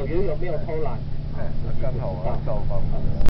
游泳没有偷懒。 刚好我要造访。